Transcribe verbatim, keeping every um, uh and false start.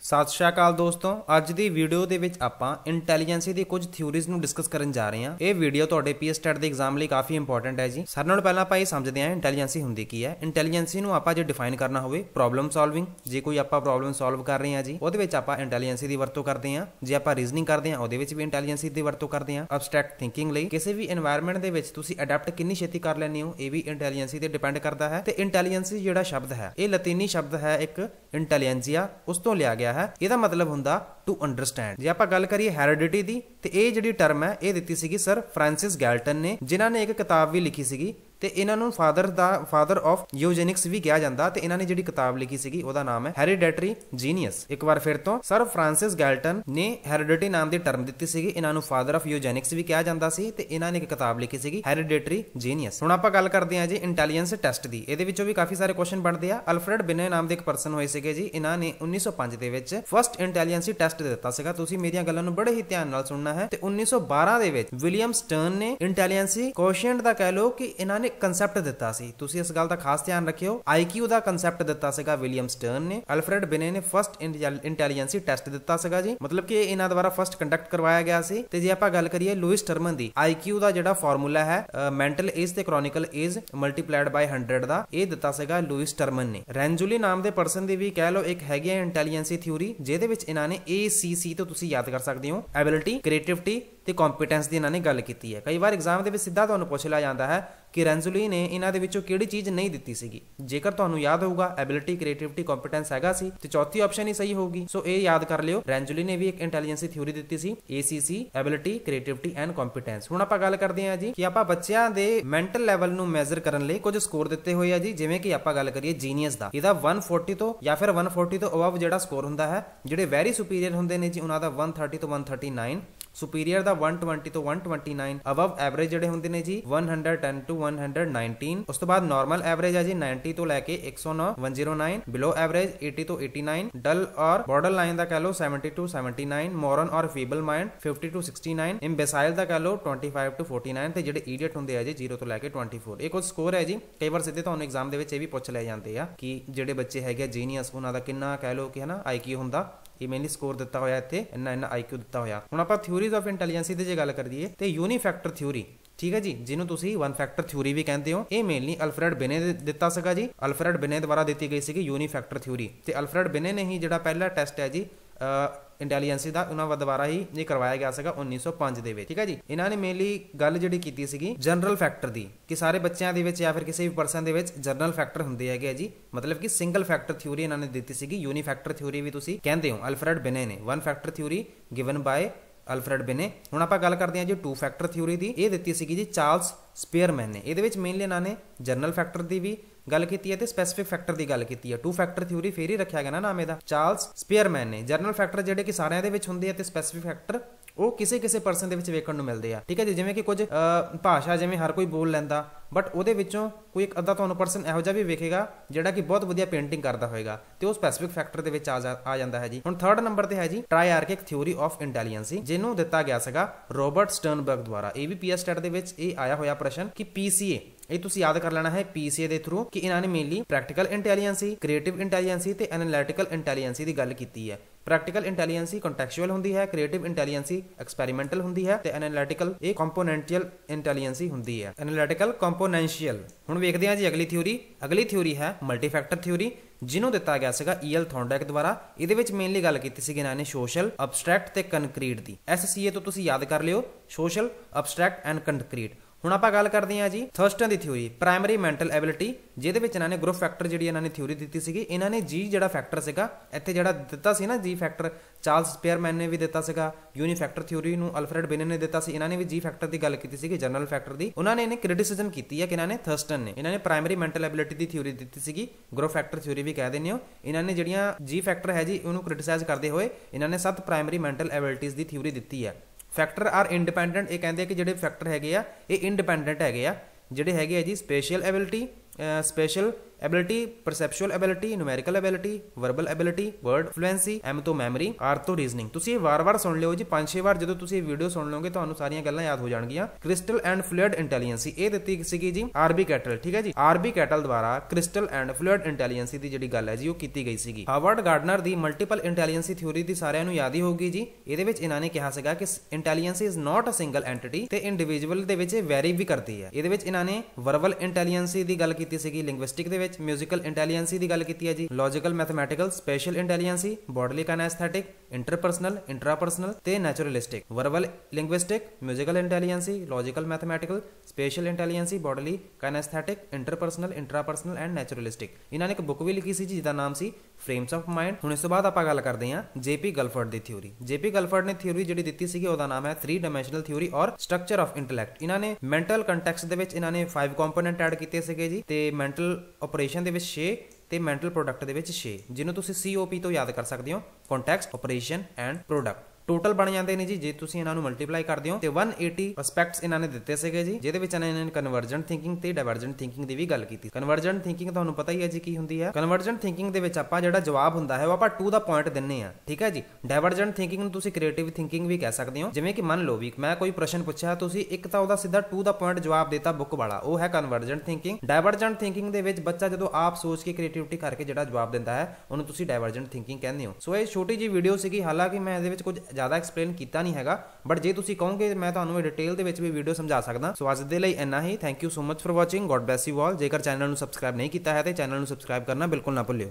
सत श्री अकाल दोस्तों, अज की वीडियो के विच आपां इंटैलीजेंसी की कुछ थ्योरीज नूं डिस्कस करन जा रहे हैं। ये वीडियो तुहाडे पी एस टेट के एग्जाम लई काफ़ी इंपॉर्टेंट है जी। सारे नालों पहलां आपां ये समझदे हां इंटैलीजेंसी हुंदी की है। इंटैलीजेंसी नूं आपां जे डिफाइन करना होवे प्रॉब्लम सॉल्विंग, जे कोई आपां प्रॉब्लम सॉल्व कर रहे हैं जी उहदे विच आपां इंटैलीजेंसी की वरतों करते हैं। जे आपां रीजनिंग करते हैं उहदे विच भी इंटैलीजेंसी की वरतों करते हैं। अबस्ट्रैक्ट थिंकिंग लई किसी भी एनवायरनमेंट दे विच तुसीं अडैप्ट किन्नी छेती कर लैंदे हो ये भी इंटैलीजेंसी ते डिपेंड करता है। ते इंटैलीजेंसी जिहड़ा शब्द है ये लतीनी शब्द है एक इंटैलीजेंसिया, उस तों लिया गया है। इहदा मतलब हुंदा टू अंडरस्टैंड। जे आपां गल करिए हैरिडिटी दी ते ये जिहड़ी टर्म है ये दित्ती सीगी सर फ्रांसिस गैल्टन ने, जिन्हां ने एक किताब भी लिखी सीगी ते इन्हां नूं फादर दा फादर ऑफ यूजेनिक्स भी कहा जाता। ते इन्हां ने जिहड़ी किताब लिखी सीगी उहदा नाम है हेरिडेटरी जीनियस। एक बार फिर तो सर फ्रांसिस गैल्टन ने हेरिडिटी नाम की टर्म दित्ती सीगी, इन्हां नूं फादर ऑफ यूजेनिक्स भी कहा जाता सी ते इन्हां ने एक किताब लिखी सीगी हेरिडेटरी जीनियस। हुण आपां गल करदे हां जी इंटैलीजेंस टेस्ट दी। इहदे विचों भी काफी सारे क्वेश्चन बनदे आ। अल्फ्रेड बिने नाम दे एक पर्सन होए सीगे जी, इन्हां ने उन्नीस सौ पांच दे विच फर्स्ट इंटैलीजेंसी टेस्ट दित्ता सीगा। तुसीं मेरियां गल्लां नूं बड़े ही ध्यान नाल सुनना है। ते उन्नीस सौ बारह दे विच विलियम स्टर्न ने इंटैलीजेंसी कोएफिशिएंट दा कह लो कि इन्हां ने कंसैप्ट दित्ता सी। तुसीं इस गल दा खास ध्यान रखियो। आई क्यू दा कंसैप्ट दित्ता सीगा विलियम स्टर्न ने। अल्फ्रेड बिने ने फर्स्ट इंटैलीजेंसी टेस्ट दित्ता सीगा जी, मतलब कि इन्हां द्वारा फर्स्ट कंडक्ट करवाया गया सी। ते जे आपां गल करिए लुइस टर्मन दी आई क्यू दा जिहड़ा फार्मूला है मैंटल एज ते chronicle age multiplied by hundred दा ये दित्ता सीगा लुइस टर्मन ने। रेंजुली नाम दे पर्सन दी भी कह लो एक हैगी है इंटैलीजेंसी थ्योरी, जिहदे विच इन्हां ने ए सी सी तो तुसीं याद कर सकदे हो एबिलिटी, क्रिएटिविटी ते कॉम्पीटेंस दी इन्हां ने गल कीती है। कई बार एग्जाम दे विच सीधा तुहानूं पुछ लिया जाता है कि रेंजुली ने इन्हां दे विचों किहड़ी चीज़ नहीं दित्ती सीगी। जेकर तुहानूं याद होऊगा एबिलिटी, क्रिएटिविटी, कॉम्पीटेंस हैगा सी ते चौथी ऑप्शन ही सही होगी। सो ये याद कर लियो, रेंजुली ने भी एक इंटैलीजेंसी थ्योरी दित्ती सी A C C ability, creativity and competence. हुण आपां गल करदे हां जी कि आपां बच्चिआं दे मैंटल लैवल नूं मैजर करन लई कुछ स्कोर दित्ते होए आ जी। जिवें कि आपां गल करिए जीनियस दा, इहदा वन फोर्टी तो या फिर वन फोर्टी तो अबव जिहड़ा स्कोर हुंदा है। जिहड़े वैरी सुपीरियर हुंदे ने जी उन्हां दा one thirty to one thirty nine, superior दा one twenty to one twenty nine, above average जिहड़े हुंदे ने जी one hundred ten to one hundred nineteen. उस तो बाद नॉर्मल एवरेज है जी नाइनटी तो लैके एक सौ नौ one zero nine, below average eighty to eighty nine, dull और बॉर्डर लाइन दा कह लो seventy to seventy nine, moron और feeble mind fifty to sixty nine, imbecile दा कह लो twenty five to forty nine, ते जिहड़े इडियट हुंदे आ जी जीरो तो लैके ट्वेंटी फोर। ये कुछ स्कोर है जी। कई बार सीधे तुहानूं एग्जाम दे विच ये भी पुछ लए जांदे आ कि जिहड़े बच्चे हैगे जीनियस उन्हां दा किन्ना कह लो कि है ना आई क्यू हुंदा। ये मेनली स्कोर दिता होया इत्थे इन्ना इन्ना आई क्यू दिता होया। हुण आपां थ्योरीज ऑफ इंटैलीजेंसी दी जे गल करिए ते यूनीफैक्टर थ्योरी, ठीक है जी, जिन्हों तुसी वन फैक्टर थ्योरी भी कहते हो, ये मेनली अल्फ्रेड बिने ने दिता सीगा जी। अल्फ्रेड बिने द्वारा दी गई सी यूनीफैक्टर थ्योरी। ते अल्फ्रेड बिने ने ही जिहड़ा पहला टेस्ट है जी इंटैलीजेंसी का उन्होंने द्वारा ही ये करवाया गया सीगा उन्नीस सौ पांच दे विच, ठीक है जी। इन्हां ने मेनली गल जिहड़ी कीती सीगी जनरल फैक्टर दी कि सारे बच्चों दे विच या फिर किसी भी परसन दे विच जनरल फैक्टर हुंदे हैगे जी, मतलब कि सिंगल फैक्टर थ्योरी इन्हां ने दित्ती सीगी। यूनीफैक्टर थ्योरी भी तुसी कहंदे हो अल्फ्रेड बिने ने। One factor theory given by Alfred Binet. हुण आपां गल करदे हां जी टू फैक्टर थ्योरी दी। ये दित्ती सीगी जी चार्ल्स स्पेयरमैन ने। इहदे विच मेनली इन्हां ने जनरल फैक्टर दी भी गल की है, स्पैसिफिक फैक्टर की गल की है। टू फैक्टर थ्योरी फिर ही रखा गया ना नाम इहदा, चार्ल्स स्पेयरमैन ने। जनरल फैक्टर जिहड़े कि सारिਆਂ ਦੇ ਵਿੱਚ ਹੁੰਦੇ ਆ ਤੇ स्पैसिफिक फैक्टर ਉਹ ਕਿਸੇ ਕਿਸੇ ਪਰਸਨ ਦੇ ਵਿੱਚ ਵੇਖਣ ਨੂੰ ਮਿਲਦੇ ਆ, ਠੀਕ ਹੈ ਜੀ। ਜਿਵੇਂ ਕਿ ਕੁਝ ਭਾਸ਼ਾ ਜਿਵੇਂ ਹਰ ਕੋਈ ਬੋਲ ਲੈਂਦਾ, ਬਟ ਉਹਦੇ ਵਿੱਚੋਂ ਕੋਈ ਇੱਕ ਅੱਧਾ ਤੁਹਾਨੂੰ ਪਰਸਨ ਇਹੋ ਜਿਹਾ ਵੀ ਵੇਖੇਗਾ ਜਿਹੜਾ ਕਿ ਬਹੁਤ ਵਧੀਆ ਪੇਂਟਿੰਗ ਕਰਦਾ ਹੋਏਗਾ ਤੇ ਉਹ ਸਪੈਸਿਫਿਕ ਫੈਕਟਰ ਦੇ ਵਿੱਚ ਆ ਜਾਂਦਾ ਹੈ ਜੀ। ਹੁਣ ਥਰਡ ਨੰਬਰ ਤੇ ਹੈ ਜੀ ਟ੍ਰਾਇਆਰਕਿਕ ਥਿਊਰੀ ਆਫ ਇੰਟੈਲੀਜੈਂਸੀ, ਜਿਹਨੂੰ ਦਿੱਤਾ ਗਿਆ ਸੀਗਾ ਰੋਬਰਟ ਸਟਰਨਬਰਗ ਦੁਆਰਾ। ਇਹ ਵੀ ਪੀ ਐਸ ਟੈਟ ਦੇ ਵਿੱਚ ਇਹ ਆਇਆ ਹੋਇਆ ਪ੍ਰਸ਼ਨ ਕਿ ਪੀ ਸੀ ਏ, ਇਹ ਤੁਸੀਂ ਯਾਦ ਕਰ ਲੈਣਾ ਹੈ ਪੀ ਸੀ ਏ ਦੇ ਥਰੂ, ਕਿ ਇਹਨਾਂ ਨੇ mainly practical intelligence, creative intelligence ਤੇ ਐਨਾਲਿਟੀਕਲ ਇੰਟੈਲੀਜੈਂਸੀ ਦੀ ਗੱਲ ਕੀਤੀ ਹੈ। प्रैक्टिकल इंटैलीजेंसी कंटैक्चुअल होंदी है, क्रिएटिव इंटैलीजेंसी एक्सपैरीमेंटल होंदी है, ते एनालिटिकल एक कंपोनेंशियल इंटैलीजेंसी होंदी है, एनालिटिकल कंपोनेंशियल। हुण वेखदे हां जी अगली थ्योरी। अगली थ्योरी है मल्टीफैक्टर थ्योरी, जिन्हों दिता गया सीगा ई एल थॉर्नडाइक द्वारा। इहदे विच मेनली गल कीती सी इन्हां ने सोशल, अबस्ट्रैक्ट ते कंक्रीट दी। एस सी ए तो तुसीं याद कर लियो सोशल, अबस्ट्रैक्ट एंड कंक्रीट। हुण आपां गल करदे हां जी थर्स्टन दी थ्योरी प्राइमरी मैंटल एबिलिटी, जिहदे विच इन्हां ने ग्रुप फैक्टर जिहड़ी इन्हां ने थ्योरी दित्ती सीगी। इन्हां ने जी जिहड़ा फैक्टर सीगा इत्थे जिहड़ा दित्ता सी ना जी फैक्टर, चार्ल्स स्पेयरमैन ने भी दित्ता सीगा। यूनीफैक्टर थ्योरी नूं अल्फ्रेड बिने ने दित्ता सी। इन्हां ने भी जी फैक्टर की गल कीती सीगी जनरल फैक्टर दी। उन्हां ने इन्हें क्रिटिसिजम कीती है कि इन्हां ने थर्स्टन ने इन्हां ने प्राइमरी मैंटल एबिलिटी की थ्योरी दित्ती सीगी, ग्रुप फैक्टर थ्योरी भी कह दिंदे हो। इन्हां ने जिहड़ियां जी फैक्टर है जी उहनूं क्रिटिसाइज करदे होए इन्हां ने सत्त प्राइमरी मैंटल एबिलिटीज़ की थ्योरी दित्ती है। फैक्टर आर इंडिपेंडेंट, ये कहते हैं कि जिहड़े फैक्टर हैगे आ ये इंडिपेंडेंट हैगे आ, जिहड़े हैगे आ जी special ability, special ability perceptual ability, numerical ability, verbal ability, word fluency, M तो मैमरी, आर तो रीजनिंग। तुसीं वार-वार सुन लिओ जी, पांच छे वार ਜਦੋਂ ਤੁਸੀਂ ਇਹ ਵੀਡੀਓ ਸੁਣ ਲਓਗੇ ਤੁਹਾਨੂੰ ਸਾਰੀਆਂ ਗੱਲਾਂ ਯਾਦ ਹੋ ਜਾਣਗੀਆਂ। ਕ੍ਰਿਸਟਲ ਐਂਡ ਫਲੂਇਡ ਇੰਟੈਲੀਜੈਂਸੀ ਇਹ ਦਿੱਤੀ ਸੀਗੀ ਜੀ ਆਰਬੀ ਕੈਟਲ, ਠੀਕ ਹੈ ਜੀ। ਆਰਬੀ ਕੈਟਲ ਦੁਆਰਾ ਕ੍ਰਿਸਟਲ ਐਂਡ ਫਲੂਇਡ ਇੰਟੈਲੀਜੈਂਸੀ ਦੀ ਜਿਹੜੀ ਗੱਲ ਹੈ ਜੀ ਉਹ ਕੀਤੀ ਗਈ ਸੀਗੀ। ਹਾਵਰਡ ਗਾਰਡਨਰ ਦੀ ਮਲਟੀਪਲ ਇੰਟੈਲੀਜੈਂਸੀ ਥਿਊਰੀ ਦੀ ਸਾਰਿਆਂ ਨੂੰ ਯਾਦ ਹੀ ਹੋਊਗੀ ਜੀ। ਇਹਦੇ ਵਿੱਚ ਇਹਨਾਂ ਨੇ ਕਿਹਾ ਸੀਗਾ ਕਿ intelligence is not a single entity ਤੇ ਇੰਡੀਵਿਜੂਅਲ ਦੇ ਵਿੱਚ ਵੈਰੀ ਵੀ ਕਰਦੀ ਹੈ। ਇਹਦੇ ਵਿੱਚ ਇਹਨਾਂ ਨੇ ਵਰਬਲ ਇੰਟੈਲੀਜੈਂਸੀ ਦੀ ਗੱਲ ਕੀਤੀ ਸੀਗੀ, ਲਿੰਗੁਇਸਟਿਕ ਦੇ ਵਿੱਚ ਮਿਊਜ਼ੀਕਲ ਇੰਟੈਲੀਜੈਂਸੀ ਦੀ ਗੱਲ ਕੀਤੀ ਹੈ ਜੀ, logical mathematical, special intelligence, bodily kinesthetic, interpersonal, intrapersonal ਤੇ naturalistic. Verbal linguistic, musical intelligence, logical mathematical, special intelligence, bodily kinesthetic, interpersonal, intrapersonal and naturalistic. ਇਹਨਾਂ ਨੇ ਇੱਕ ਬੁੱਕ ਵੀ ਲਿਖੀ ਸੀ ਜਿਹਦਾ ਨਾਮ ਸੀ ਫਰੇਮਸ ਆਫ ਮਾਈਂਡ। ਹੁਣ ਇਸ ਤੋਂ ਬਾਅਦ ਆਪਾਂ ਗੱਲ ਕਰਦੇ ਹਾਂ ਜੇਪੀ ਗਲਫੋਰਡ ਦੀ ਥਿਊਰੀ। ਜੇਪੀ ਗਲਫੋਰਡ ਨੇ ਥਿਊਰੀ ਜਿਹੜੀ ਦਿੱਤੀ ਸੀਗੀ ਉਹਦਾ ਨਾਮ ਹੈ three dimensional theory or structure of intellect. ਇਹਨਾਂ ਨੇ ਮੈਂਟਲ ਕੰਟੈਕਸਟ ਦੇ ਵਿੱਚ ਇਹਨਾਂ ਨੇ ਪੰਜ ਕੰਪੋਨੈਂਟ ਐਡ ਕੀਤੇ ਸੀਗੇ ਜੀ, ਤੇ ਮੈਂਟਲ ਆਪਰੇਸ਼ਨ ਦੇ ਵਿੱਚ ਛੇ ਤੇ ਮੈਂਟਲ ਪ੍ਰੋਡਕਟ ਦੇ ਵਿੱਚ ਛੇ, ਜਿਹਨੂੰ ਤੁਸੀਂ ਸੀ ਓ ਪੀ ਤੋਂ ਯਾਦ ਕਰ ਸਕਦੇ ਹੋ, context, operation and product. Total ਬਣ ਜਾਂਦੇ ਨੇ ਜੀ ਜੇ ਤੁਸੀਂ ਇਹਨਾਂ ਨੂੰ ਮਲਟੀਪਲਾਈ ਕਰਦੇ ਹੋ ਤੇ ਇੱਕ ਸੌ ਅੱਸੀ ਐਸਪੈਕਟਸ ਇਹਨਾਂ ਨੇ ਦਿੱਤੇ ਸੀਗੇ ਜੀ, ਜਿਹਦੇ ਵਿੱਚ ਇਹਨਾਂ ਨੇ ਕਨਵਰਜੈਂਟ ਥਿੰਕਿੰਗ ਤੇ ਡਾਇਵਰਜੈਂਟ ਥਿੰਕਿੰਗ ਦੀ ਵੀ ਗੱਲ ਕੀਤੀ। ਕਨਵਰਜੈਂਟ ਥਿੰਕਿੰਗ ਤੁਹਾਨੂੰ ਪਤਾ ਹੀ ਹੈ ਜੀ ਕੀ ਹੁੰਦੀ ਹੈ। ਕਨਵਰਜੈਂਟ ਥਿੰਕਿੰਗ ਦੇ ਵਿੱਚ ਆਪਾਂ ਜਿਹੜਾ ਜਵਾਬ ਹੁੰਦਾ ਹੈ ਉਹ ਆਪਾਂ ਟੂ ਦਾ ਪੁਆਇੰਟ ਦਿੰਨੇ ਆ, ਠੀਕ ਹੈ ਜੀ। ਡਾਇਵਰਜੈਂਟ ਥਿੰਕਿੰਗ ਨੂੰ ਤੁਸੀਂ ਕ੍ਰੀਏਟਿਵ ਥਿੰਕਿੰਗ ਵੀ ਕਹਿ ਸਕਦੇ ਹੋ। ਜਿਵੇਂ ਕਿ ਮੰਨ ਲਓ ਵੀ ਮੈਂ ਕੋਈ ਪ੍ਰਸ਼ਨ ਪੁੱਛਿਆ, ਤੁਸੀਂ ਇੱਕ ਤਾਂ ਉਹਦਾ ਸਿੱਧਾ ਟੂ ਦਾ ਪੁਆਇੰਟ ਜਵਾਬ ਦੇਤਾ ਬੁੱਕ ਵਾਲਾ, ਉਹ ਹੈ ਕਨਵਰਜੈਂਟ ਥਿੰਕਿੰਗ। ਡਾਇਵਰਜੈਂਟ ਥਿੰਕਿੰਗ ਦੇ ਵਿੱਚ ਬੱਚਾ ਜਦੋਂ ਆਪ ਸੋਚ ਕੇ ਕ੍ਰੀਏਟਿਵਿਟੀ ਕਰਕੇ ਜਿਹੜਾ ਜਵਾਬ ਦਿੰਦਾ ਹੈ ਉਹਨੂੰ ਤੁਸੀਂ ਡਾਇਵਰਜੈਂਟ ਥਿੰਕਿੰਗ ਕਹਿੰਦੇ ਹੋ। ਸੋ ਇਹ ਛੋਟੀ ਜੀ ਵੀਡੀਓ ਸੀਗੀ, ਹਾਲਾਂਕਿ ਮੈਂ ਇਹਦੇ ਵਿੱਚ ਕੁਝ ਜ਼ਿਆਦਾ ਐਕਸਪਲੇਨ ਕੀਤਾ ਨਹੀਂ ਹੈਗਾ, ਬਟ ਜੇ ਤੁਸੀਂ ਕਹੋਗੇ ਮੈਂ ਤੁਹਾਨੂੰ ਇਹ ਡਿਟੇਲ ਦੇ ਵਿੱਚ ਵੀ ਵੀਡੀਓ ਸਮਝਾ ਸਕਦਾ। ਸੋ ਅੱਜ ਦੇ ਲਈ ਇੰਨਾ ਹੀ। Thank you so much for watching. God bless you all. ਜੇਕਰ ਚੈਨਲ ਨੂੰ ਸਬਸਕ੍ਰਾਈਬ ਨਹੀਂ ਕੀਤਾ ਹੈ ਤੇ ਚੈਨਲ ਨੂੰ ਸਬਸਕ੍ਰਾਈਬ ਕਰਨਾ ਬਿਲਕੁਲ ਨਾ ਭੁੱਲਿਓ।